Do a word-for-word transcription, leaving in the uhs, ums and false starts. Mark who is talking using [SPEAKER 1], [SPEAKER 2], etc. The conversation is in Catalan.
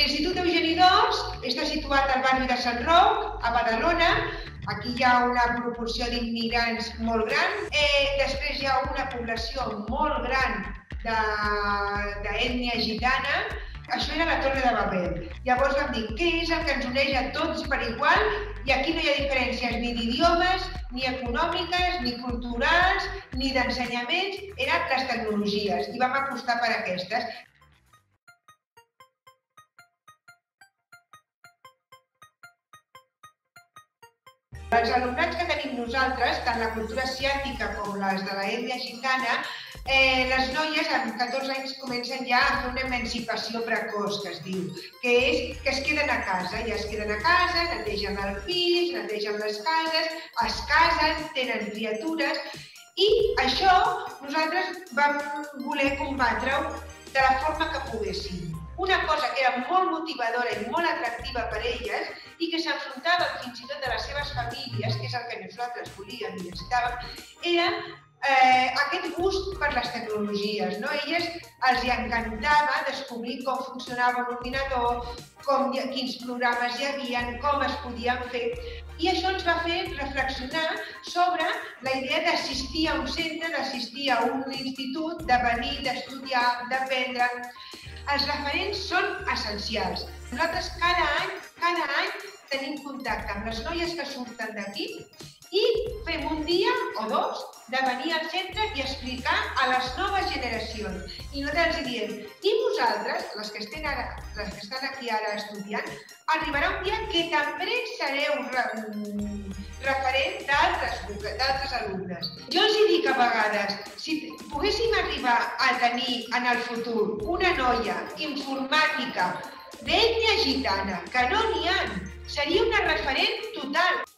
[SPEAKER 1] l'Institut Eugeni dos està situat al barri de Sant Roc, a Badalona. Aquí hi ha una proporció d'immigrants molt gran. Eh, després hi ha una població molt gran d'ètnia gitana. Això era la Torre de Babel. Llavors vam dir, què és el que ens uneix a tots per igual? I aquí no hi ha diferències ni d'idiomes, ni econòmiques, ni culturals, ni d'ensenyaments. Eren les tecnologies i vam apostar per aquestes. Els alumnats que tenim nosaltres, tant la cultura asiàtica com les de l'ètnia gitana, eh, les noies amb catorze anys comencen ja a fer una emancipació precoç, que es diu, que és que es queden a casa, ja es queden a casa, netegen el pis, netegen les cases, es casen, tenen criatures, i això nosaltres vam voler combatre-ho de la forma que poguéssim. Una cosa que era molt motivadora i molt atractiva per elles i que s'enfrontaven fins i tot de les seves famílies, que és el que nosaltres volíem i necessitàvem, era eh, aquest gust per les tecnologies. No? A elles els encantava descobrir com funcionava un ordinador, com, quins programes hi havia, com es podien fer. I això ens va fer reflexionar sobre la idea d'assistir a un centre, d'assistir a un institut, de venir, d'estudiar, d'aprendre. Els referents són essencials. Nosaltres cada any, cada any tenim contacte amb les noies que surten d'aquí i fem un dia o dos de venir al centre i explicar a les noves generacions. I nosaltres els diem, i vosaltres, les que estan ara, les que estan aquí ara estudiant, arribarà un dia que també sereu referent d'altres alumnes. Jo els dic a vegades, si poguéssim arribar a tenir en el futur una noia informàtica d'ètnia gitana, que no n'hi ha, seria una referent total.